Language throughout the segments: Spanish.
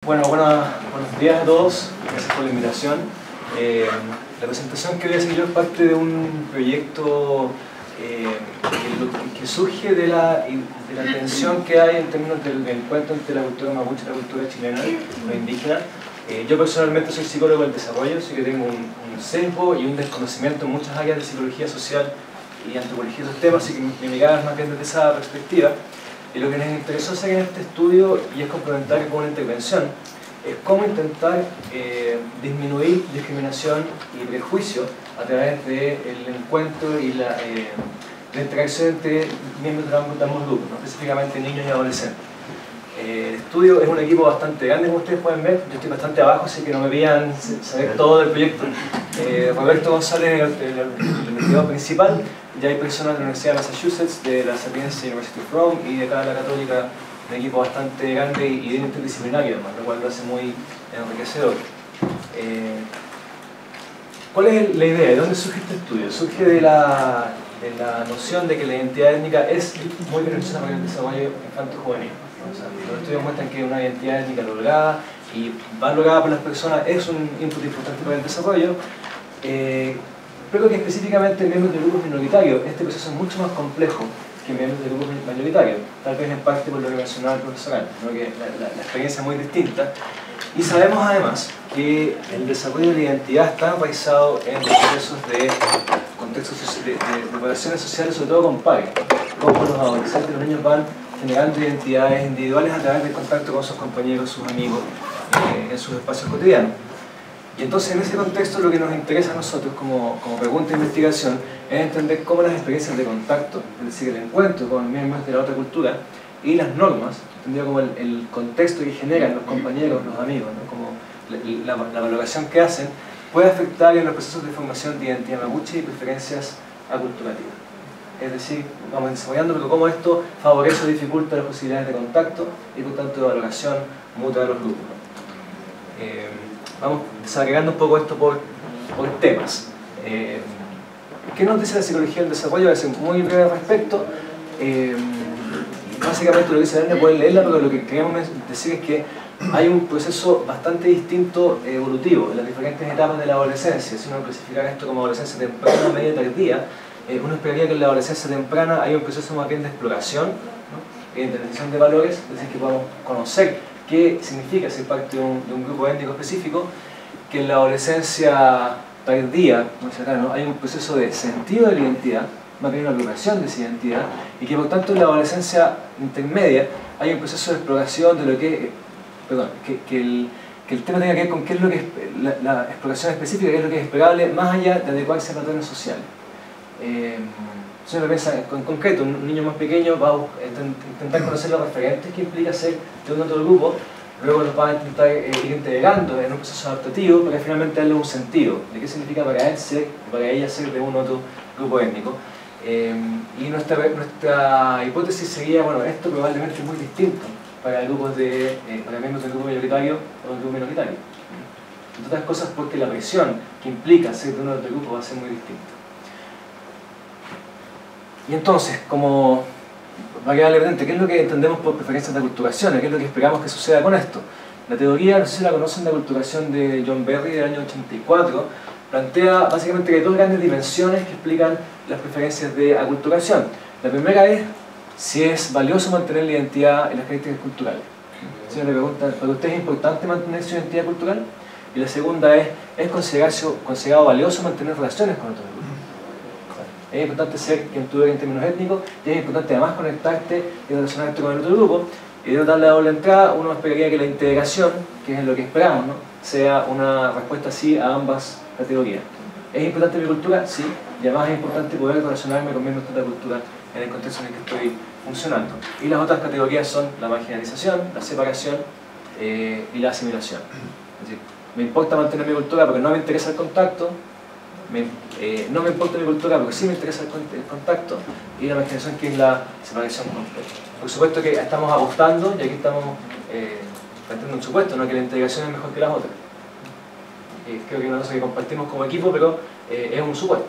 Buenos días a todos, gracias por la invitación. La presentación que voy a hacer yo es parte de un proyecto que surge de la tensión que hay en términos del encuentro entre la cultura mapuche y la cultura chilena, o indígena. Yo personalmente soy psicólogo del desarrollo, así que tengo un sesgo y un desconocimiento en muchas áreas de psicología social y antropología de esos temas, así que mi mirada es más bien desde esa perspectiva. Y lo que nos interesó hacer en este estudio, y es complementario con una intervención, es cómo intentar disminuir discriminación y prejuicio a través del encuentro y la interacción entre miembros de ambos grupos, ¿no? Específicamente niños y adolescentes. El estudio es un equipo bastante grande, como ustedes pueden ver. Yo estoy bastante abajo, así que no me pidan saber todo del proyecto. Roberto González, el investigador principal. Ya hay personas de la Universidad de Massachusetts, de la Sapienza University of Rome y de acá de la Católica, un equipo bastante grande y bien interdisciplinario, además, lo cual lo hace muy enriquecedor. ¿Cuál es la idea? ¿De dónde surge este estudio? Surge de la noción de que la identidad étnica es muy beneficiosa para el desarrollo infanto-juvenil. O sea, los estudios muestran que una identidad étnica lograda y valorada por las personas es un input importante para el desarrollo. Pero que específicamente en miembros de grupos minoritarios este proceso es mucho más complejo que en miembros de grupos mayoritarios, tal vez en parte por lo que mencionaba el profesor antes, ¿no? Que la experiencia es muy distinta. Y sabemos además que el desarrollo de la identidad está enraizado en procesos de contextos de relaciones sociales, sobre todo con pares, como los adolescentes y los niños van generando identidades individuales a través del contacto con sus compañeros, sus amigos, en sus espacios cotidianos. Y entonces en ese contexto lo que nos interesa a nosotros como pregunta de investigación es entender cómo las experiencias de contacto, es decir, el encuentro con miembros de la otra cultura y las normas, entendido como el contexto que generan los compañeros, los amigos, ¿no? Como la valoración que hacen, puede afectar en los procesos de formación de identidad mapuche y preferencias aculturativas. Es decir, vamos desarrollando, pero cómo esto favorece o dificulta las posibilidades de contacto y por tanto de valoración mutua de los grupos, ¿no? Vamos desagregando un poco esto por temas. ¿Qué nos dice la psicología del desarrollo? Voy a ser muy breve al respecto. Básicamente lo que dice Daniel, pueden leerla, pero lo que queremos decir es que hay un proceso bastante distinto evolutivo en las diferentes etapas de la adolescencia. Si uno clasificara esto como adolescencia temprana, media y tardía, uno esperaría que en la adolescencia temprana hay un proceso más bien de exploración, ¿no? De identificación de valores, es decir, que podamos conocer qué significa ser parte de un grupo étnico específico, que en la adolescencia tardía, ¿no? Hay un proceso de sentido de la identidad, más bien una apropiación de esa identidad, y que por tanto en la adolescencia intermedia hay un proceso de exploración de lo que, que el tema tenga que ver con qué es lo que es la exploración específica, qué es lo que es esperable, más allá de adecuarse a patrones sociales. Si uno piensa en concreto, un niño más pequeño va a intentar conocer los referentes que implica ser de un otro grupo, luego los va a intentar ir integrando en un proceso adaptativo para finalmente darle un sentido de qué significa para él ser, para ella ser de un otro grupo étnico. Y nuestra hipótesis sería, bueno, esto probablemente es muy distinto para grupos para miembros del grupo mayoritario o del grupo minoritario. Entre otras cosas porque la presión que implica ser de un otro grupo va a ser muy distinta. Y entonces, como va a quedar evidente, ¿qué es lo que entendemos por preferencias de aculturación? ¿Qué es lo que esperamos que suceda con esto? La teoría, no sé si la conocen, de aculturación de John Berry del año 84, plantea básicamente que hay dos grandes dimensiones que explican las preferencias de aculturación. La primera es si es valioso mantener la identidad y las características culturales. Si uno le pregunta, ¿para usted es importante mantener su identidad cultural? Y la segunda ¿es considerado valioso mantener relaciones con otros grupos? Es importante ser quien tú eres en términos étnicos y es importante además conectarte y relacionarte con el otro grupo. Y de darle la doble entrada, uno esperaría que la integración, que es lo que esperamos, ¿no? Sea una respuesta sí a ambas categorías. ¿Es importante mi cultura? Sí. Y además es importante poder relacionarme con miembros de otra cultura en el contexto en el que estoy funcionando. Y las otras categorías son la marginalización, la separación y la asimilación. Es decir, me importa mantener mi cultura porque no me interesa el contacto, no me importa mi cultura porque sí me interesa el contacto, y la marginación, que es la separación completa. Por supuesto que estamos apostando, y aquí estamos planteando un supuesto, ¿no? Que la integración es mejor que las otras. Creo que es una cosa que compartimos como equipo, pero es un supuesto.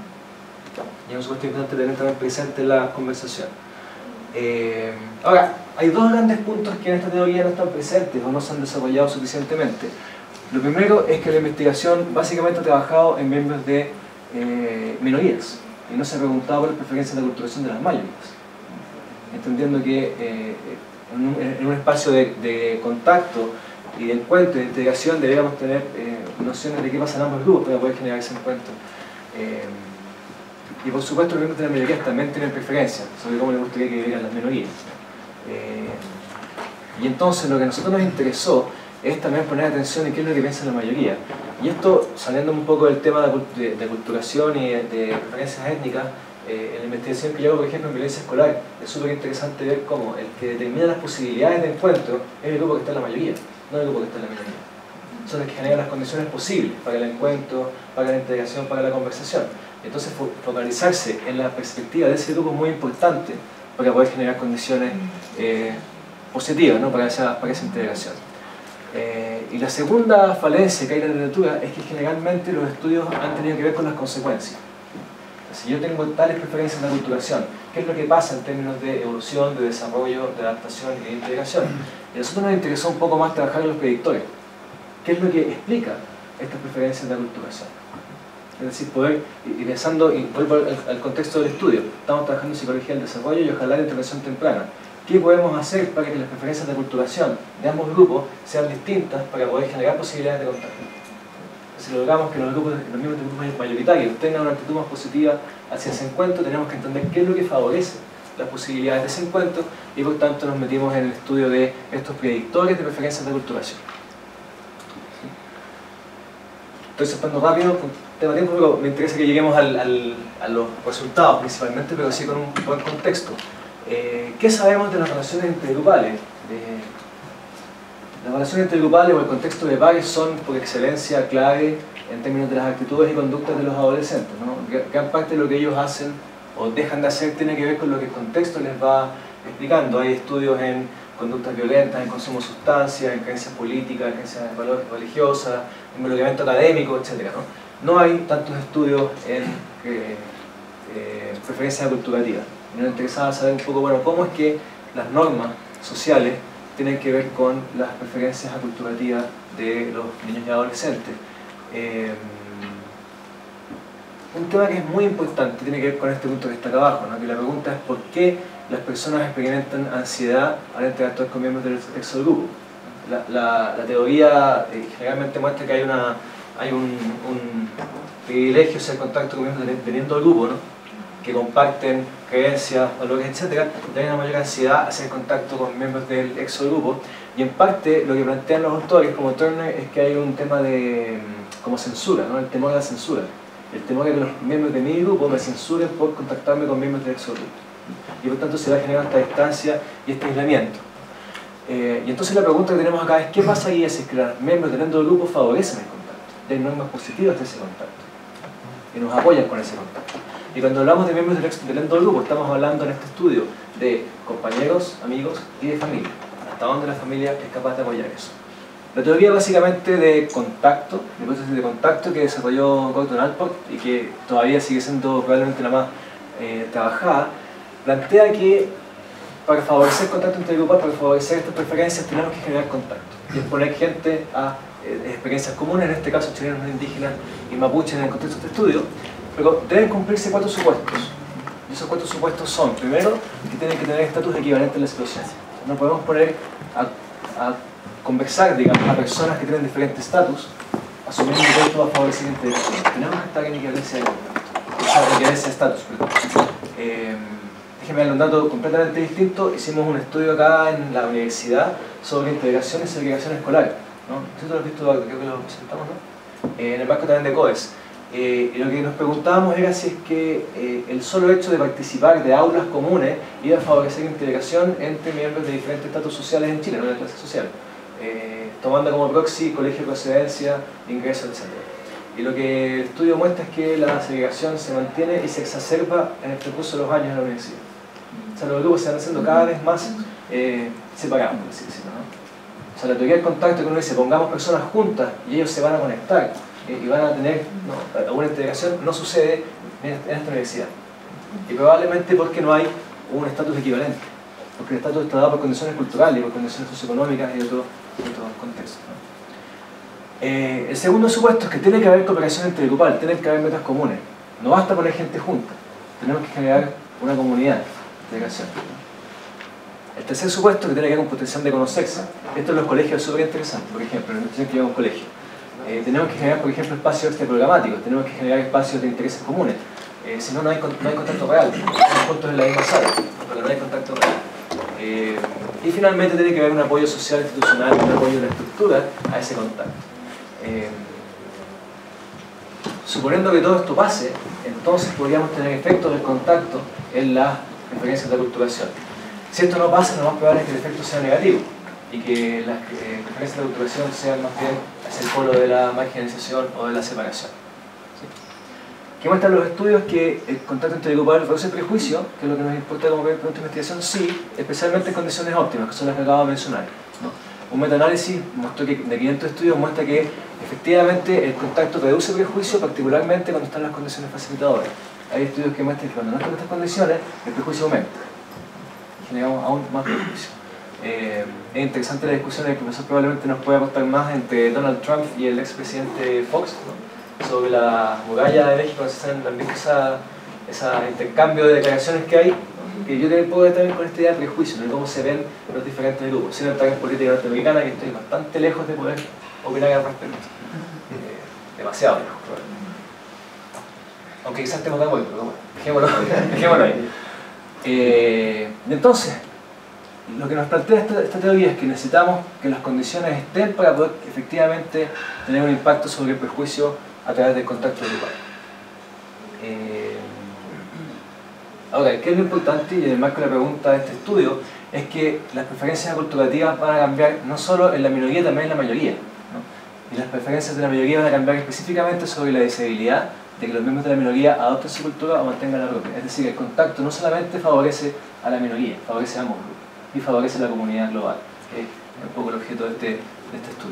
Y es un supuesto importante tener también presente en la conversación. Ahora, hay dos grandes puntos que en esta teoría no están presentes o no se han desarrollado suficientemente. Lo primero es que la investigación básicamente ha trabajado en miembros de minorías y no se ha preguntado por las preferencias de aculturación de las mayorías, entendiendo que en un espacio de contacto y de encuentro y de integración deberíamos tener nociones de qué pasa en ambos grupos para poder generar ese encuentro. Y por supuesto los miembros de las minorías también tienen preferencias sobre cómo les gustaría que vivieran las minorías. Y entonces lo que a nosotros nos interesó es también poner atención en qué es lo que piensa la mayoría. Y esto, saliendo un poco del tema de aculturación y de preferencias étnicas, en la investigación que yo hago, por ejemplo, en violencia escolar, es súper interesante ver cómo el que determina las posibilidades de encuentro es el grupo que está en la mayoría, no el grupo que está en la minoría. Son los que generan las condiciones posibles para el encuentro, para la integración, para la conversación. Entonces, focalizarse en la perspectiva de ese grupo es muy importante para poder generar condiciones positivas, ¿no? para esa integración. Y la segunda falencia que hay en la literatura es que generalmente los estudios han tenido que ver con las consecuencias. Si yo tengo tales preferencias de aculturación, ¿qué es lo que pasa en términos de evolución, de desarrollo, de adaptación y de integración? Y a nosotros nos interesó un poco más trabajar en los predictores. ¿Qué es lo que explica estas preferencias de aculturación? Es decir, poder, y pensando, y vuelvo al contexto del estudio, estamos trabajando en psicología del desarrollo y ojalá en intervención temprana. ¿Qué podemos hacer para que las preferencias de aculturación de ambos grupos sean distintas para poder generar posibilidades de contacto? Si logramos que los miembros de grupos mayoritarios tengan una actitud más positiva hacia ese encuentro, tenemos que entender qué es lo que favorece las posibilidades de ese encuentro y por tanto nos metimos en el estudio de estos predictores de preferencias de aculturación. Estoy saltando rápido, con tema de tiempo, pero me interesa que lleguemos a los resultados principalmente, pero sí con un buen contexto. ¿Qué sabemos de las relaciones intergrupales? Las relaciones intergrupales o el contexto de pares son por excelencia clave en términos de las actitudes y conductas de los adolescentes, ¿no? Gran parte de lo que ellos hacen o dejan de hacer tiene que ver con lo que el contexto les va explicando. Hay estudios en conductas violentas, en consumo de sustancias, en creencias políticas, en creencias religiosas, en involucramiento académico, etc. No hay tantos estudios en preferencias aculturativas. Me interesaba saber un poco, bueno, cómo es que las normas sociales tienen que ver con las preferencias aculturativas de los niños y adolescentes. Un tema que es muy importante tiene que ver con este punto que está acá abajo, ¿no? Que la pregunta es por qué las personas experimentan ansiedad al interactuar con miembros del sexo del grupo. La teoría generalmente muestra que hay un privilegio hacia el contacto con miembros dependiendo del grupo, ¿no? Que comparten creencias, valores, etc. Hay una mayor ansiedad hacia el contacto con miembros del exogrupo, y en parte lo que plantean los autores como Turner es que hay un tema de como censura, ¿no? El temor a la censura, el temor a que los miembros de mi grupo me censuren por contactarme con miembros del exogrupo, y por tanto se va a generar esta distancia y este aislamiento. Y entonces la pregunta que tenemos acá es ¿qué pasa ahí si es que los miembros del grupo favorecen el contacto? Hay normas positivas de ese contacto y nos apoyan con ese contacto. Y cuando hablamos de miembros del endogrupo, estamos hablando en este estudio de compañeros, amigos y de familia. Hasta dónde la familia es capaz de apoyar eso. La teoría básicamente de contacto, de hipótesis de contacto que desarrolló Gordon Allport y que todavía sigue siendo probablemente la más trabajada, plantea que para favorecer el contacto intergrupal, para favorecer estas preferencias, tenemos que generar contacto y exponer gente a experiencias comunes, en este caso chilenos, indígenas y mapuches en el contexto de este estudio. Pero deben cumplirse 4 supuestos. Y esos 4 supuestos son, primero, que tienen que tener estatus equivalente en la situación. No podemos poner a conversar, digamos, a personas que tienen diferentes estatus, asumiendo que esto va a favorecer la integración. Tenemos que estar en equivalencia de estatus. Déjenme dar un dato completamente distinto. Hicimos un estudio acá en la universidad sobre integración y segregación escolar, ¿no? ¿Tú lo has visto? Creo que lo presentamos, ¿no? En el marco también de COES. Y lo que nos preguntábamos era si es que el solo hecho de participar de aulas comunes iba a favorecer la integración entre miembros de diferentes estatus sociales en Chile, no de clase social, tomando como proxy colegio de procedencia, ingreso, etc. Y lo que el estudio muestra es que la segregación se mantiene y se exacerba en el transcurso de los años en la universidad. O sea, los grupos se van haciendo cada vez más separados, por así decirlo, ¿no? O sea, la teoría del contacto que uno dice, pongamos personas juntas y ellos se van a conectar y van a tener una integración, no sucede en esta universidad. Y probablemente porque no hay un estatus equivalente. porque el estatus está dado por condiciones culturales y por condiciones socioeconómicas y otros contextos, ¿no? El segundo supuesto es que tiene que haber cooperación intergrupal, tiene que haber metas comunes. No basta poner gente junta, tenemos que generar una comunidad de integración, ¿no? El tercer supuesto es que tiene que haber un potencial de conocerse. Esto en los colegios es súper interesante, por ejemplo, en la institución que lleva un colegio. Tenemos que generar, por ejemplo, espacios extraprogramáticos, tenemos que generar espacios de intereses comunes. Si no, no hay contacto real. Estamos juntos en la misma sala, porque no hay contacto real. Y finalmente tiene que haber un apoyo social institucional, un apoyo de la estructura a ese contacto. Suponiendo que todo esto pase, entonces podríamos tener efectos del contacto en las preferencias de aculturación. Si esto no pasa, lo más probable es que el efecto sea negativo y que las preferencias de aculturación sean más bien hacia el polo de la marginalización o de la separación. ¿Sí? ¿Qué muestran los estudios? Que el contacto intergrupal reduce el prejuicio, que es lo que nos importa como pregunta de investigación, sí, especialmente en condiciones óptimas, que son las que acabo de mencionar, ¿no? Un metaanálisis mostró que de 500 estudios muestra que efectivamente el contacto reduce prejuicio, particularmente cuando están las condiciones facilitadoras. Hay estudios que muestran que cuando no están estas condiciones, el prejuicio aumenta. Generamos aún más prejuicio. Es interesante la discusión, el profesor probablemente nos puede aportar más entre Donald Trump y el expresidente Fox, ¿no? Sobre la muralla de México, no sé si han visto ese intercambio de declaraciones que hay, ¿no? Que yo puedo estar con esta idea de prejuicio, de cómo se ven los diferentes grupos. Sin entrar en política norteamericana, que estoy bastante lejos de poder opinar al respecto. Demasiado lejos, probablemente. Aunque quizás estemos de acuerdo, pero bueno, dejémoslo ahí. Entonces, lo que nos plantea esta teoría es que necesitamos que las condiciones estén para poder efectivamente tener un impacto sobre el prejuicio a través del contacto grupal. Ahora, ¿qué es lo importante? Y en el marco de la pregunta de este estudio, es que las preferencias aculturativas van a cambiar no solo en la minoría, también en la mayoría, ¿no? Y las preferencias de la mayoría van a cambiar específicamente sobre la deseabilidad de que los miembros de la minoría adopten su cultura o mantengan la propia. Es decir, el contacto no solamente favorece a la minoría, favorece a ambos grupos y favorece a la comunidad global, que es un poco el objeto de este estudio.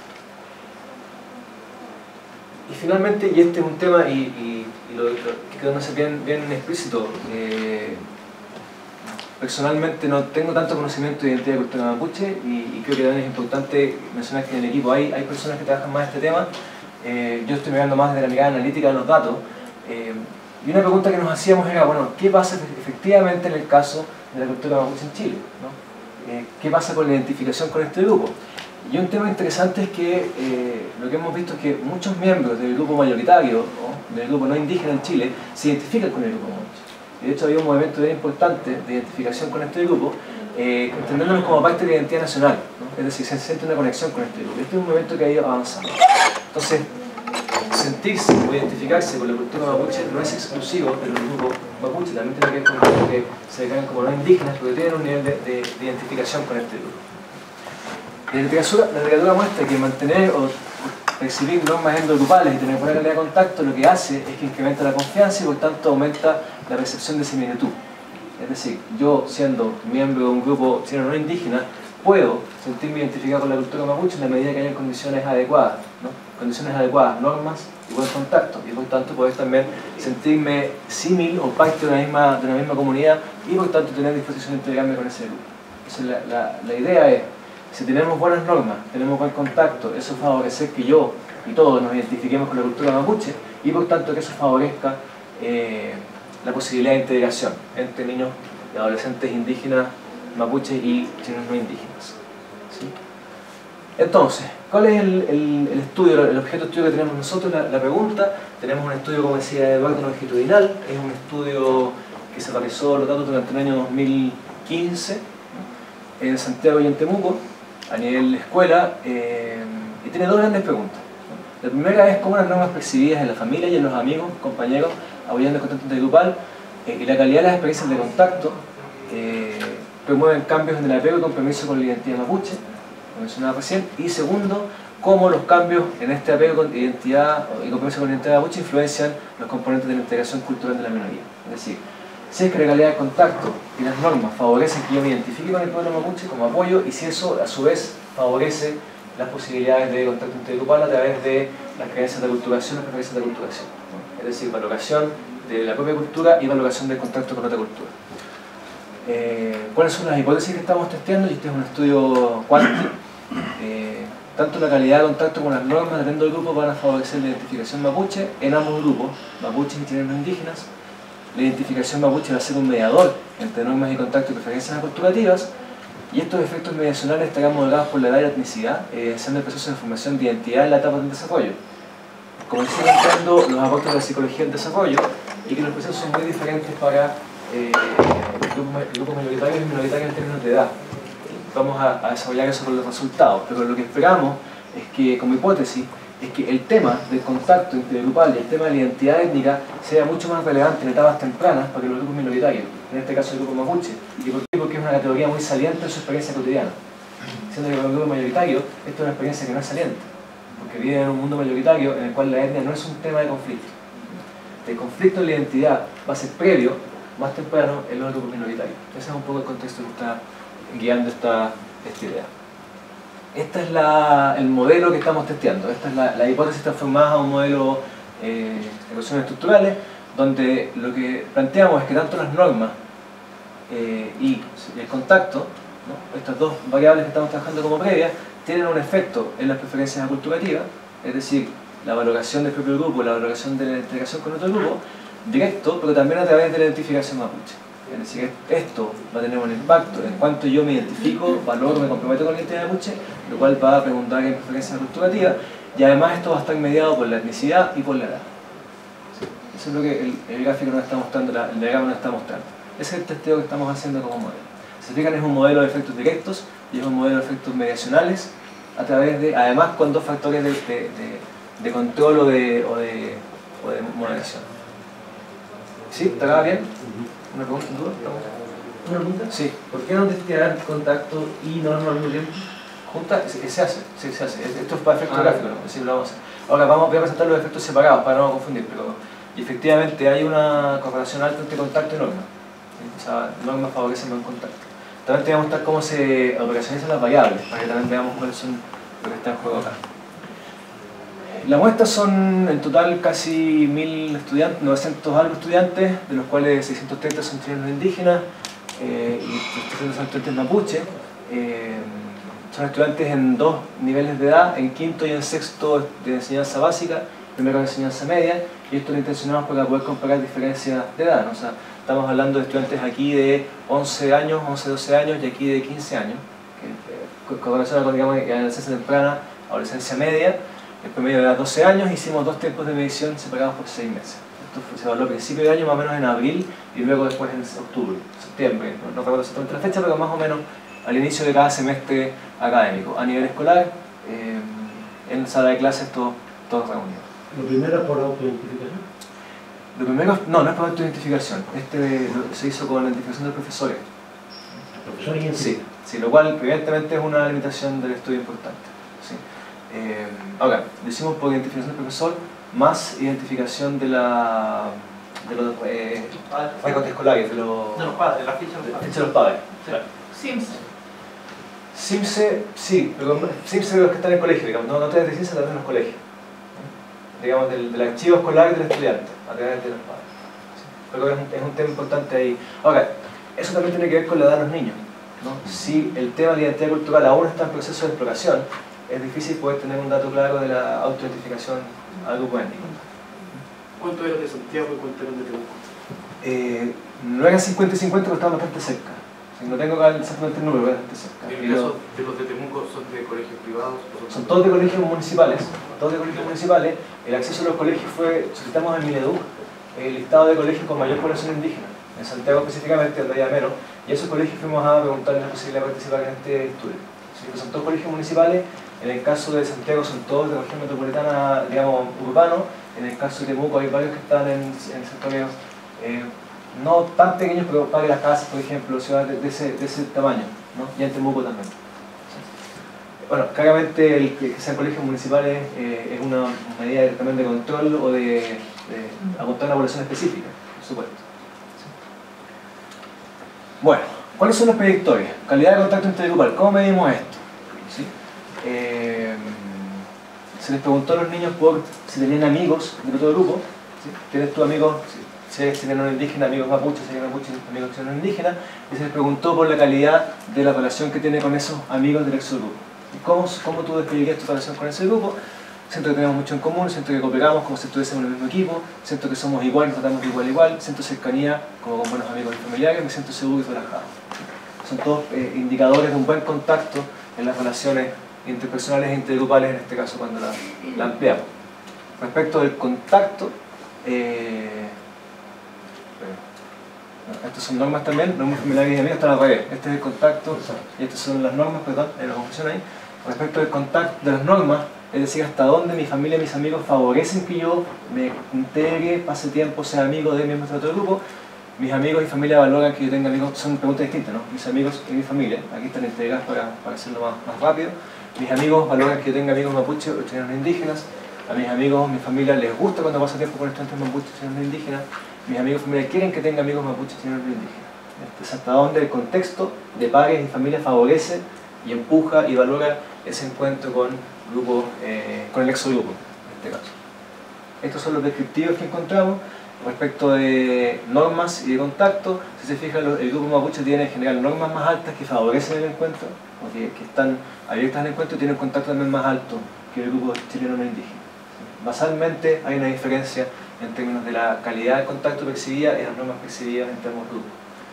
Y finalmente, y este es un tema, y lo que quedó bien explícito, personalmente no tengo tanto conocimiento de identidad y cultura mapuche, y creo que también es importante mencionar que en el equipo hay personas que trabajan más este tema. Yo estoy mirando más desde la mirada analítica de los datos, y una pregunta que nos hacíamos era, bueno, ¿qué pasa efectivamente en el caso de la cultura mapuche en Chile, ¿no? ¿Qué pasa con la identificación con este grupo? Y un tema interesante es que lo que hemos visto es que muchos miembros del grupo mayoritario, ¿no?, del grupo no indígena en Chile, se identifican con el grupo mapuche. Y de hecho había un movimiento bien importante de identificación con este grupo, entendiéndonos como parte de la identidad nacional, ¿no? Es decir, se siente una conexión con este grupo. Este es un movimiento que ha ido avanzando. Entonces, sentirse o identificarse con la cultura mapuche no es exclusivo de los grupos mapuche, también tiene que ver con grupos que se declaran como no indígenas, porque tienen un nivel de identificación con este grupo. La literatura muestra que mantener o percibir normas endogrupales y tener buena calidad de contacto lo que hace es que incrementa la confianza y por tanto aumenta la percepción de similitud. Es decir, yo siendo miembro de un grupo chileno no indígena, puedo sentirme identificado con la cultura mapuche en la medida que haya condiciones adecuadas, ¿no? Condiciones adecuadas, normas y buen contacto, y por tanto poder también sentirme símil o parte de una misma comunidad y por tanto tener disposición de integrarme con ese grupo. Entonces la idea es, si tenemos buenas normas, tenemos buen contacto, eso favorece que yo y todos nos identifiquemos con la cultura mapuche y por tanto que eso favorezca la posibilidad de integración entre niños y adolescentes indígenas, mapuches y chilenos no indígenas. ¿Sí? Entonces, ¿cuál es el estudio, el objeto de estudio que tenemos nosotros? La pregunta, tenemos un estudio, como decía Eduardo, longitudinal, es un estudio que se realizó los datos durante el año 2015, ¿no?, en Santiago y en Temuco, a nivel escuela, y tiene dos grandes preguntas, ¿no? La primera es cómo las normas percibidas en la familia y en los amigos, compañeros, apoyando el contacto intergrupal, y la calidad de las experiencias de contacto promueven cambios en el apego y compromiso con la identidad mapuche, como mencionaba recién, y segundo, cómo los cambios en este apego con identidad y compromiso con la identidad mapuche influencian los componentes de la integración cultural de la minoría. Es decir, si es que la calidad de contacto y las normas favorecen que yo me identifique con el pueblo mapuche como apoyo, y si eso a su vez favorece las posibilidades de contacto intergrupal a través de las creencias de aculturación, las preferencias de aculturación, ¿no? Es decir, valoración de la propia cultura y valoración del contacto con otra cultura. ¿Cuáles son las hipótesis que estamos testeando? Y este es un estudio cuántico. Tanto la calidad de contacto como las normas, dependiendo del grupo, van a favorecer la identificación mapuche en ambos grupos, mapuches y chilenos indígenas. La identificación mapuche va a ser un mediador entre normas y contacto y preferencias aculturativas, y estos efectos mediacionales estarán modelados por la edad y la etnicidad, siendo el proceso de formación de identidad en la etapa del desarrollo. Como decía, entrando los aportes de la psicología del desarrollo, y que los procesos son muy diferentes para grupos mayoritarios y minoritarios en términos de edad. Vamos a desarrollar eso con los resultados, pero lo que esperamos es que, como hipótesis, es que el tema del contacto intergrupal y el tema de la identidad étnica sea mucho más relevante en etapas tempranas para los grupos minoritarios, en este caso el grupo mapuche. ¿Y por qué? Porque es una categoría muy saliente en su experiencia cotidiana. Siendo que para el grupo mayoritario, esto es una experiencia que no es saliente, porque viven en un mundo mayoritario en el cual la etnia no es un tema de conflicto. El conflicto en la identidad va a ser previo, más temprano, en los grupos minoritarios. Ese es un poco el contexto que está guiando esta idea. Este es el modelo que estamos testeando. Esta es la hipótesis transformada a un modelo de ecuaciones estructurales, donde lo que planteamos es que tanto las normas y el contacto, ¿no?, estas dos variables que estamos trabajando como previas, tienen un efecto en las preferencias aculturativas, es decir, la valoración del propio grupo, la valoración de la integración con otro grupo, directo, pero también a través de la identificación mapuche. Es decir, esto va a tener un impacto en cuanto yo me identifico, valoro, me comprometo con la identidad mapuche, lo cual va a preguntar en preferencias aculturativas, y además esto va a estar mediado por la etnicidad y por la edad. Eso es lo que el gráfico nos está mostrando, el diagrama nos está mostrando. Ese es el testeo que estamos haciendo como modelo. Si se fijan, es un modelo de efectos directos y es un modelo de efectos mediacionales, a través de, además con dos factores de control o de moderación. ¿Sí? ¿Te acaba bien? ¿Una pregunta, duda? ¿Una pregunta? Sí. ¿Por qué no testear contacto y norma al mismo tiempo? Junta, se hace. Esto es para efectos gráficos, ¿no? Sí, lo vamos a hacer. Ahora voy a presentar los efectos separados para no confundir, pero efectivamente hay una correlación alta entre contacto y norma. ¿Sí? O sea, normas favorecen el contacto. También te voy a mostrar cómo se operacionalizan las variables, para que también veamos cuáles son lo que está en juego acá. La muestra son en total casi 1000 estudiantes, 900 algo estudiantes, de los cuales 630 son chilenos indígenas y 300 son estudiantes mapuche. Son estudiantes en dos niveles de edad, en quinto y en sexto de enseñanza básica, primero de enseñanza media, y esto lo intencionamos para poder comparar diferencias de edad, ¿no? O sea, estamos hablando de estudiantes aquí de 11 años, 11, 12 años y aquí de 15 años, que correlaciona con, digamos, adolescencia temprana, adolescencia media. El promedio era 12 años, hicimos dos tiempos de medición separados por 6 meses. Esto se evaluó a principio de año, más o menos en abril, y luego después en octubre, septiembre, no recuerdo exactamente la fecha, pero más o menos al inicio de cada semestre académico. A nivel escolar, en sala de clases, todos reunidos. ¿Lo primero es por autoidentificación? Lo primero, no es por autoidentificación. Se hizo con la identificación de profesores. ¿Profesores? Sí, lo cual evidentemente es una limitación del estudio importante. ¿Sí? Ahora, lo hicimos por identificación del profesor más identificación de los récords escolares, de los padres, la ficha de los padres. Claro. CIMSE, sí, pero CIMSE de los que están en el colegio, digamos, no te de CIMSE, también en los colegios. Digamos, del archivo escolar del estudiante, a través de los padres. ¿Sí? Pero es un tema importante ahí. Ahora, eso también tiene que ver con la edad de los niños, ¿no? Si el tema de la identidad cultural aún está en proceso de exploración, es difícil poder tener un dato claro de la autoidentificación al grupo étnico. ¿Cuánto eran de Santiago y cuánto eran de Temuco? No eran 50 y 50, pero estaban bastante cerca. No tengo exactamente el número, pero bastante cerca. ¿En el caso de los de Temuco son de colegios privados? Son todos de colegios municipales. El acceso a los colegios solicitamos en Mineduc el listado de colegios con mayor población indígena, en Santiago específicamente, donde haya menos, y a esos colegios fuimos a preguntarles la posibilidad de participar en este estudio. ¿Sí? Son todos colegios municipales. En el caso de Santiago son todos de región metropolitana, digamos, urbano. En el caso de Temuco hay varios que están en sectores no tan pequeños, pero Padre Las Casas, por ejemplo, ciudades de ese tamaño, ¿no? Y en Temuco también. ¿Sí? Bueno, claramente el que sean colegios municipales es una medida también de control o de apuntar a una población específica, por supuesto. ¿Sí? Bueno, ¿cuáles son los predictores? Calidad de contacto intergrupal. ¿Cómo medimos esto? ¿Sí? Se les preguntó a los niños por si tenían amigos del otro grupo. ¿Sí? ¿Tienes tu amigo? Sí. si eres chileno indígena, amigos mapuches, si eres mapuche, amigos chilenos indígenas, y se les preguntó por la calidad de la relación que tiene con esos amigos del exogrupo. ¿Cómo tú describirías tu relación con ese grupo? Siento que tenemos mucho en común, siento que cooperamos como si estuviésemos en el mismo equipo, siento que somos iguales, tratamos de igual a igual, siento cercanía como con buenos amigos y familiares, me siento seguro y relajado. Son todos indicadores de un buen contacto en las relaciones interpersonales e intergrupales, en este caso cuando la ampliamos. Respecto del contacto, estas son normas también, normas familiares y amigos, están al revés. Este es el contacto y estas son las normas, perdón, hay una confusión ahí. Respecto del contacto de las normas, es decir, hasta dónde mi familia y mis amigos favorecen que yo me integre, pase tiempo, sea amigo de miembros de otro grupo. Mis amigos y familia valoran que yo tenga amigos, son preguntas distintas, ¿no? Mis amigos y mi familia, aquí están integradas para hacerlo más rápido. Mis amigos valoran que yo tenga amigos mapuches o chilenos indígenas. A mis amigos, mi familia les gusta cuando paso tiempo con estudiantes mapuches o chilenos indígenas. Mis amigos y familia quieren que tenga amigos mapuches o chilenos indígenas. Es hasta dónde el contexto de pares y familia favorece y empuja y valora ese encuentro con grupo, con el exogrupo, en este caso. Estos son los descriptivos que encontramos. Respecto de normas y de contacto, si se fijan, el grupo mapuche tiene en general normas más altas que favorecen el encuentro, o que están abiertas al encuentro y tienen un contacto también más alto que el grupo chileno no indígena. Basalmente hay una diferencia en términos de la calidad del contacto percibida y las normas percibidas entre ambos grupos.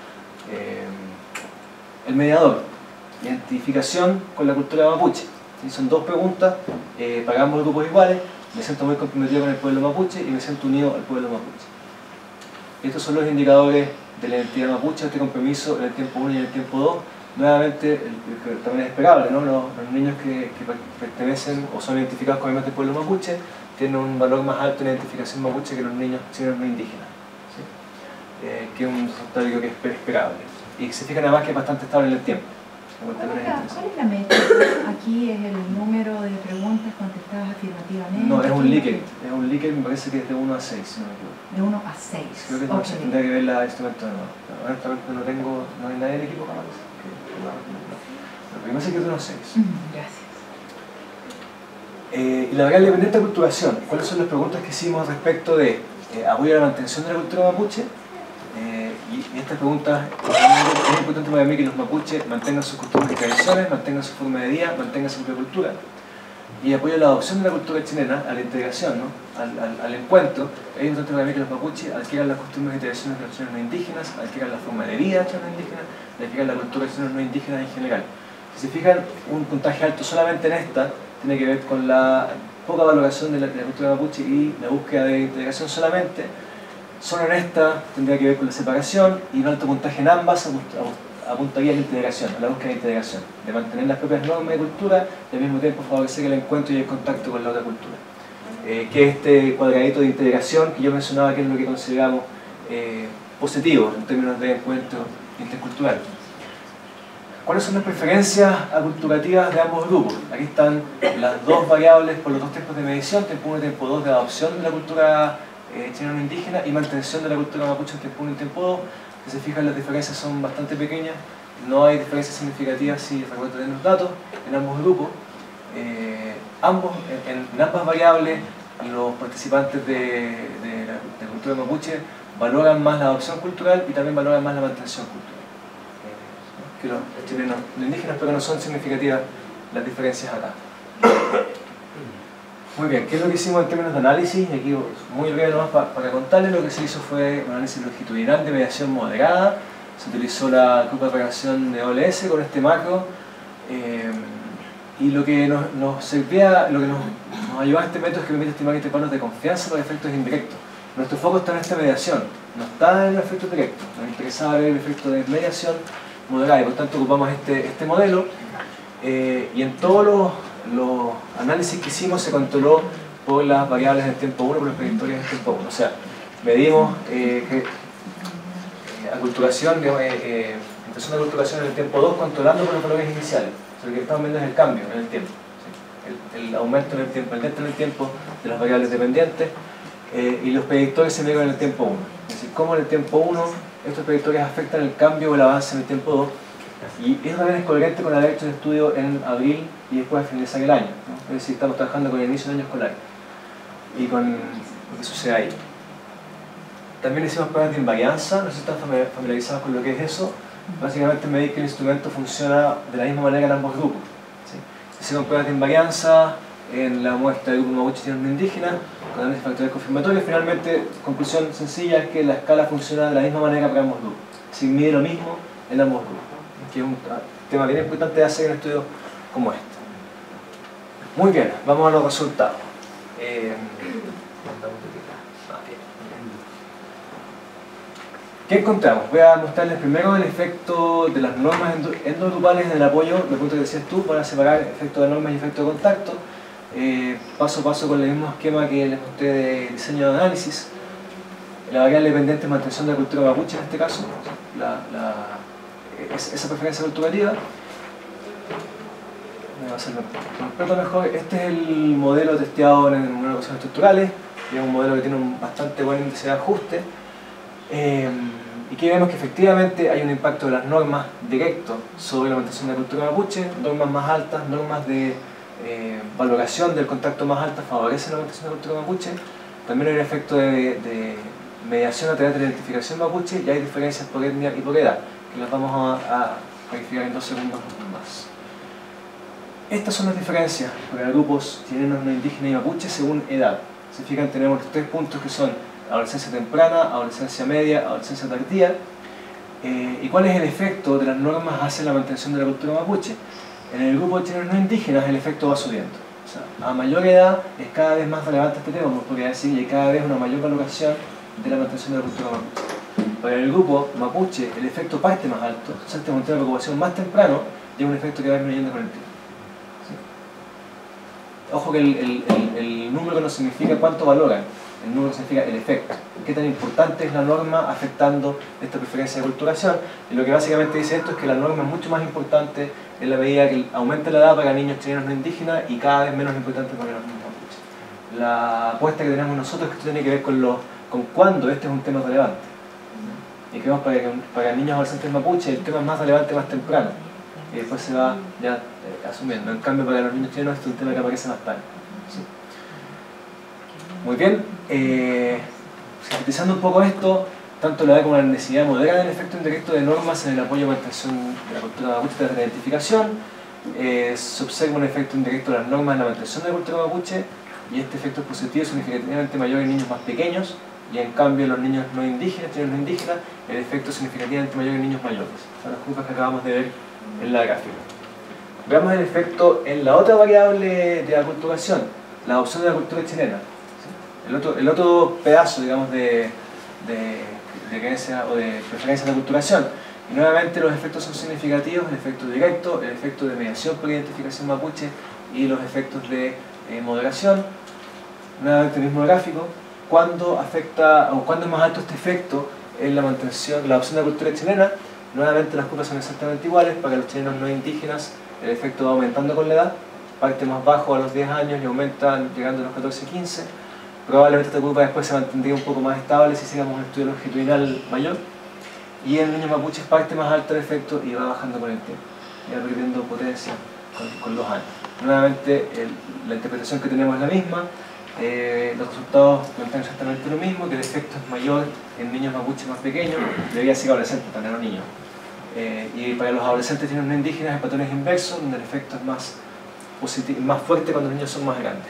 El mediador, identificación con la cultura mapuche. Son dos preguntas para ambos grupos iguales. Me siento muy comprometido con el pueblo mapuche y me siento unido al pueblo mapuche. Estos son los indicadores de la identidad mapuche, este compromiso en el tiempo 1 y en el tiempo 2. Nuevamente, también es esperable, ¿no? Los niños que pertenecen o son identificados con miembros del pueblo mapuche tienen un valor más alto en identificación mapuche que los niños chilenos no indígenas, ¿sí? Que es un resultado que es esperable. Y se fijan además que es bastante estable en el tiempo. ¿Cuál es la meta? Aquí es el número de preguntas contestadas afirmativamente. No, es un Likert, me parece que es de 1 a 6, si no me equivoco. De 1 a 6. Creo que no, okay. Tendría que ver la instrumento de nuevo. Honestamente no hay nadie del equipo jamás. Pero me parece que es de 1 a 6. Gracias. Y la variable dependiente de culturación. ¿Cuáles son las preguntas que hicimos respecto de apoyo a la mantención de la cultura mapuche? Y esta pregunta es importante para mí que los mapuches mantengan sus costumbres y tradiciones, mantengan su forma de vida, mantengan su propia cultura. Y apoyo a la adopción de la cultura chilena, a la integración, ¿no? al encuentro. Es importante para mí que los mapuches adquieran las costumbres y tradiciones de los chilenos no indígenas, adquieran la forma de vida de los chilenos indígenas, adquieran la cultura de los chilenos no indígenas en general. Si se fijan, un puntaje alto solamente en esta tiene que ver con la poca valoración de la cultura mapuche y la búsqueda de integración solamente. Solo en esta tendría que ver con la separación, y un alto puntaje en ambas apuntaría a la integración, a la búsqueda de integración, de mantener las propias normas de cultura y al mismo tiempo favorecer el encuentro y el contacto con la otra cultura. Que este cuadradito de integración que yo mencionaba, que es lo que consideramos positivo en términos de encuentro intercultural. ¿Cuáles son las preferencias aculturativas de ambos grupos? Aquí están las dos variables por los dos tiempos de medición, tiempo 1 y tiempo 2, de adopción de la cultura chileno indígena y mantención de la cultura mapuche en tiempo 1 y tiempo 2. Si se fijan, las diferencias son bastante pequeñas, no hay diferencias significativas si recuerdan los datos en ambos grupos. En ambas variables, los participantes de la cultura mapuche valoran más la adopción cultural y también valoran más la mantención cultural que los chilenos indígenas, pero no son significativas las diferencias acá. Muy bien, ¿qué es lo que hicimos en términos de análisis? Aquí muy breve nomás para contarles. Lo que se hizo fue un análisis longitudinal de mediación moderada. Se utilizó la curva de propagación de OLS con este macro, y lo que nos servía, lo que nos ayudaba a este método es que permite estimar intervalos de confianza para efectos indirectos. Nuestro foco está en esta mediación, no está en el efecto directo. Nos interesaba ver el efecto de mediación moderada y por tanto ocupamos este modelo, y en todos los análisis que hicimos se controló por las variables del tiempo 1, por los predictores del tiempo 1. O sea, medimos aculturación, impresión de aculturación en el tiempo 2 controlando por los valores iniciales. O sea, lo que estamos viendo es el cambio en el tiempo, ¿sí? El aumento en el tiempo, el delta en el tiempo de las variables dependientes, y los predictores se medieron en el tiempo 1. Es decir, cómo en el tiempo 1 estos predictores afectan el cambio o el avance en el tiempo 2. Y eso también es coherente con haber hecho el estudio en abril y después de finalizar el año, ¿no? Es decir, estamos trabajando con el inicio del año escolar y con lo que sucede ahí. También hicimos pruebas de invarianza, no sé si están familiarizados con lo que es eso. Básicamente medir que el instrumento funciona de la misma manera en ambos grupos. ¿Sí? Hicieron pruebas de invarianza en la muestra del grupo mapuche chileno indígena, con análisis factorial confirmatorio. Finalmente, conclusión sencilla es que la escala funciona de la misma manera para ambos grupos. Se mide lo mismo en ambos grupos, que es un tema bien importante de hacer en estudios como este. Muy bien, vamos a los resultados. ¿Qué encontramos? Voy a mostrarles primero el efecto de las normas endogrupales en el apoyo, lo punto que decías tú, para separar efecto de normas y efecto de contacto. Paso a paso con el mismo esquema que les mostré de diseño de análisis. La variable dependiente es mantención de la cultura mapuche en este caso, esa preferencia culturativa. Me va a hacerlo mejor. Este es el modelo testeado en el modelo de ecuaciones estructurales, y es un modelo que tiene un bastante buen índice de ajuste. Y aquí vemos que efectivamente hay un impacto de las normas directo sobre la mantención de la cultura mapuche. Normas más altas, normas de valoración del contacto más altas favorecen la mantención de la cultura mapuche. También hay un efecto de mediación a través de la identificación mapuche, y hay diferencias por etnia y por edad, que las vamos a verificar en 2 segundos más. Estas son las diferencias para grupos chilenos no indígenas y mapuche según edad. Se fijan, tenemos los 3 puntos que son adolescencia temprana, adolescencia media, adolescencia tardía. ¿Y cuál es el efecto de las normas hacia la mantención de la cultura mapuche? En el grupo de chilenos no indígenas el efecto va subiendo. O sea, a mayor edad es cada vez más relevante este tema, podría decir, y hay cada vez una mayor valoración de la mantención de la cultura mapuche. Para el grupo mapuche el efecto parte más alto, o sea, tenemos una preocupación más temprano, y es un efecto que va disminuyendo con el tiempo. Ojo que el número no significa cuánto valoran, el número significa el efecto. Qué tan importante es la norma afectando esta preferencia de culturación. Y lo que básicamente dice esto es que la norma es mucho más importante en la medida que aumenta la edad para niños chilenos no indígenas y cada vez menos importante para los niños mapuches. La apuesta que tenemos nosotros es que esto tiene que ver con cuándo este es un tema relevante. Y creemos que para niños adolescentes mapuches el tema es más relevante más temprano. Y después se va ya asumiendo. En cambio, para los niños chilenos este es un tema que aparece más tarde. ¿Sí? Muy bien. Sintetizando un poco esto, tanto la edad como la necesidad moderan el efecto indirecto de normas en el apoyo a la mantención de la cultura mapuche tras la identificación. Se observa un efecto indirecto de las normas en la mantención de la cultura mapuche, y este efecto es positivo significativamente mayor en niños más pequeños, y en cambio en los niños no indígenas, el efecto es significativamente mayor en niños mayores. Son las curvas que acabamos de ver en la gráfica. Veamos el efecto en la otra variable de aculturación, la adopción de la cultura chilena. ¿Sí? El otro pedazo, digamos, de creencia o de preferencia de aculturación. Y nuevamente los efectos son significativos: el efecto directo, el efecto de mediación por identificación mapuche y los efectos de moderación. Nuevamente el mismo gráfico. ¿Cuándo afecta o cuándo es más alto este efecto en la mantención, la adopción de la cultura chilena? Nuevamente las curvas son exactamente iguales. Para los chilenos no indígenas el efecto va aumentando con la edad, parte más bajo a los 10 años y aumenta llegando a los 14 y 15. Probablemente esta curva después se mantendría un poco más estable si hiciéramos un estudio longitudinal mayor. Y en niños mapuches parte más alto el efecto y va bajando con el tiempo, y va perdiendo potencia con los años. Nuevamente la interpretación que tenemos es la misma. Los resultados plantean exactamente lo mismo, que el efecto es mayor en niños mapuches más pequeños, debería ser adolescentes, también no niños. Y para los adolescentes no indígenas el patrón es inverso, donde el efecto es más fuerte cuando los niños son más grandes.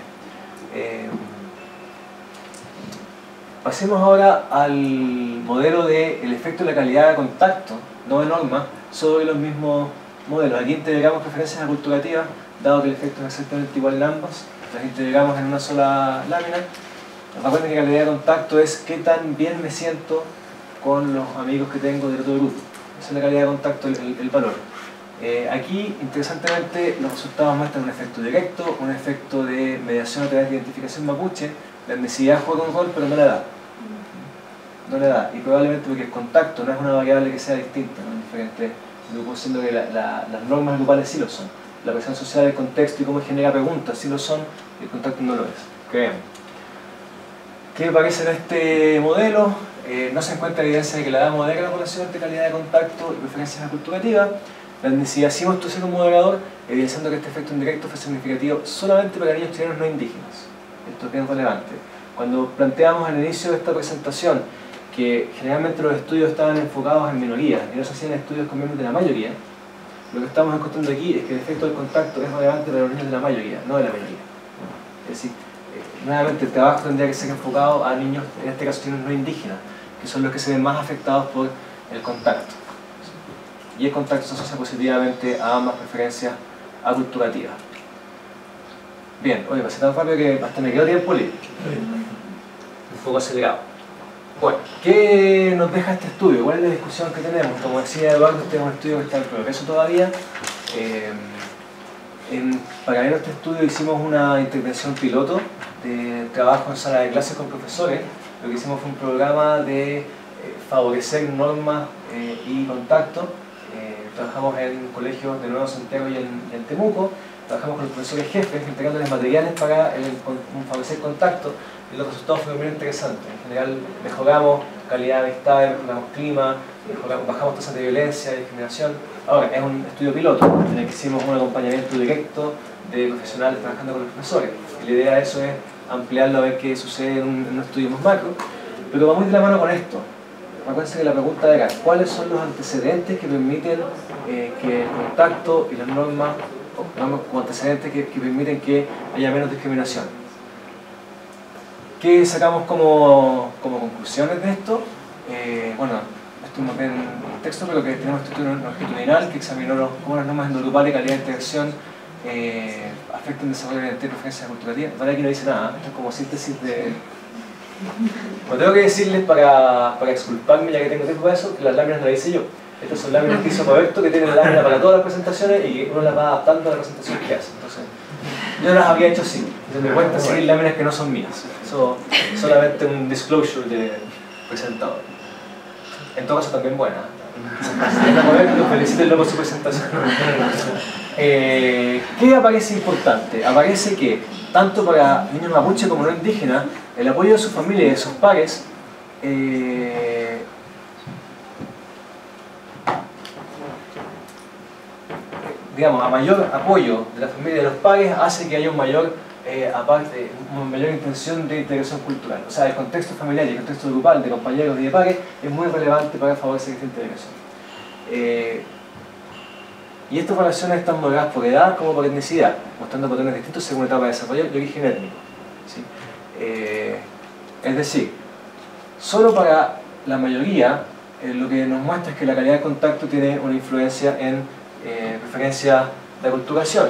Pasemos ahora al modelo del efecto de la calidad de contacto, no de norma, sobre los mismos modelos. Aquí integramos preferencias aculturativas, dado que el efecto es exactamente igual en ambas. Las integramos en una sola lámina. Recuerden que la calidad de contacto es qué tan bien me siento con los amigos que tengo del otro grupo. Esa es la calidad de contacto, el valor. Aquí, interesantemente, los resultados muestran un efecto directo, un efecto de mediación a través de identificación mapuche. La etnicidad juega un rol, pero no la da. No la da. Y probablemente porque el contacto no es una variable que sea distinta, ¿no? En diferentes grupos, siendo que las normas grupales sí lo son. La presión social, el contexto y cómo genera preguntas sí lo son, y el contacto no lo es. Creemos. ¿Qué me parece en este modelo? No se encuentra evidencia de que la edad modera la relación entre calidad de contacto y preferencias aculturativas. La etnicidad sí mostró ser un moderador, evidenciando que este efecto indirecto fue significativo solamente para niños chilenos no indígenas. Esto es bien relevante. Cuando planteamos al inicio de esta presentación que generalmente los estudios estaban enfocados en minorías y no se hacían estudios con miembros de la mayoría, lo que estamos encontrando aquí es que el efecto del contacto es relevante para los niños de la mayoría, no de la minoría. Es decir, nuevamente el trabajo tendría que ser enfocado a niños, en este caso niños no indígenas, que son los que se ven más afectados por el contacto. Y el contacto se asocia positivamente a ambas preferencias aculturativas. Bien, oye, pasé tan rápido que hasta me quedó tiempo libre. Un poco acelerado. Bueno, ¿qué nos deja este estudio? ¿Cuál es la discusión que tenemos? Como decía Eduardo, este es un estudio que está en progreso todavía. Para ver este estudio hicimos una intervención piloto de trabajo en sala de clases con profesores. Lo que hicimos fue un programa de favorecer normas y contacto. Trabajamos en colegios de Nuevo Santiago y en Temuco. Trabajamos con los profesores jefes, entregándoles materiales para favorecer contacto, y los resultados fueron muy interesantes. En general mejoramos calidad de amistad, mejoramos clima, bajamos tasas de violencia y discriminación. Ahora, es un estudio piloto en el que hicimos un acompañamiento directo de profesionales trabajando con los profesores. Y la idea de eso es ampliarlo a ver qué sucede en un estudio más macro. Pero vamos a ir de la mano con esto. Acuérdense que la pregunta era, ¿cuáles son los antecedentes que permiten que el contacto y las normas, como antecedentes que permiten que haya menos discriminación? ¿Qué sacamos como conclusiones de esto? Bueno, esto no ven el texto, pero que tenemos este estudio longitudinal que examinó cómo las normas endogrupales y calidad de interacción afectan el desarrollo de preferencias culturales. Vale, aquí no dice nada, esto es como síntesis de... Bueno, tengo que decirles para exculparme, ya que tengo tiempo para eso, que las láminas no las hice yo. Estas son láminas que hizo Roberto, que tienen la lámina para todas las presentaciones y uno las va adaptando a la presentación que hace. Entonces, yo las había hecho así. Entonces me cuesta seguir láminas que no son mías. Eso es solamente un disclosure de presentador. En todo caso también buena. Roberto, felicítenlo por su presentación. ¿Qué aparece importante? Aparece que, tanto para niños mapuche como no indígenas, el apoyo de su familia y de sus pares digamos, a mayor apoyo de la familia y de los pares hace que haya una mayor intención de integración cultural. O sea, el contexto familiar y el contexto grupal de compañeros y de pares es muy relevante para favorecer esta integración. Y estas relaciones están modeladas por edad como por etnicidad, mostrando patrones distintos según etapa de desarrollo y origen étnico. ¿Sí? Es decir, solo para la mayoría lo que nos muestra es que la calidad de contacto tiene una influencia en preferencia de aculturación,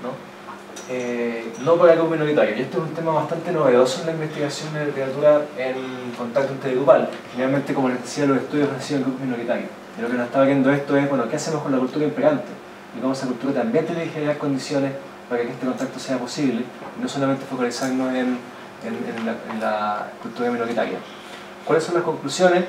no para el grupo minoritario. Y esto es un tema bastante novedoso en la investigación de literatura en contacto intergrupal. Generalmente, como les decía, los estudios han sido en grupos minoritarios. Y lo que nos está viendo esto es, bueno, ¿qué hacemos con la cultura imperante? Y cómo esa cultura también tiene que generar condiciones para que este contacto sea posible, y no solamente focalizarnos en la cultura minoritaria. ¿Cuáles son las conclusiones?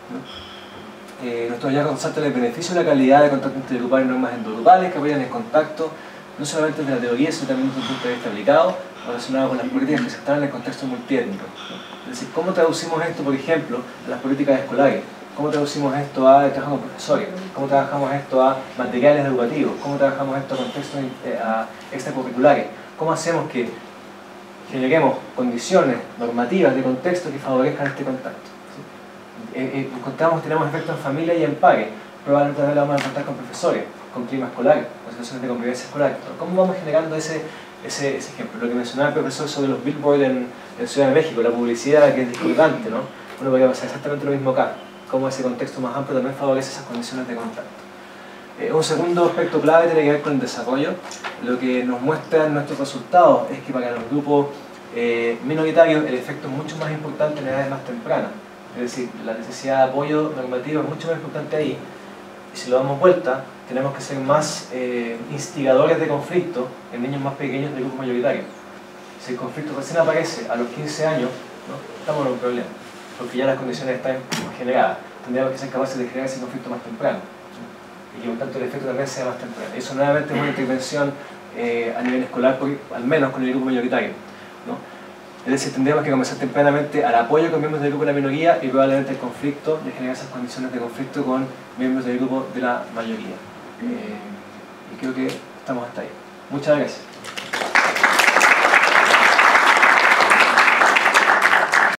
Nuestros hallazgos resaltan el beneficio de la calidad de contacto intergrupal y normas endogrupales que apoyan el contacto, no solamente desde la teoría, sino también desde un punto de vista aplicado, relacionado con las políticas que se están en el contexto multiétnico. Es decir, ¿cómo traducimos esto, por ejemplo, a las políticas escolares? ¿Cómo traducimos esto a trabajo con profesores? ¿Cómo trabajamos esto a materiales educativos? ¿Cómo trabajamos esto a contextos extracurriculares? ¿Cómo hacemos que generemos condiciones normativas de contexto que favorezcan este contacto? ¿Sí? Tenemos efectos en familia y en pares. Probablemente también lo vamos a encontrar con profesores, con clima escolar, con situaciones de convivencia escolar. ¿Cómo vamos generando ese ejemplo? Lo que mencionaba el profesor sobre los billboards en Ciudad de México, la publicidad que es discordante, ¿no? Uno podría pasar exactamente lo mismo acá. Cómo ese contexto más amplio también favorece esas condiciones de contacto. Un segundo aspecto clave tiene que ver con el desarrollo. Lo que nos muestran nuestros resultados es que para los grupos minoritarios el efecto es mucho más importante en edades más tempranas. Es decir, la necesidad de apoyo normativo es mucho más importante ahí. Y si lo damos vuelta, tenemos que ser más instigadores de conflicto en niños más pequeños de grupos mayoritarios. Si el conflicto recién aparece a los 15 años, ¿no? Estamos en un problema, porque ya las condiciones están generadas. Tendríamos que ser capaces de generar ese conflicto más temprano, ¿sí? Y que por tanto el efecto también sea más temprano. Eso nuevamente es una intervención a nivel escolar, al menos con el grupo mayoritario, ¿no? Es decir, tendríamos que comenzar tempranamente al apoyo con miembros del grupo de la minoría y probablemente el conflicto, de generar esas condiciones de conflicto con miembros del grupo de la mayoría. Y creo que estamos hasta ahí. Muchas gracias.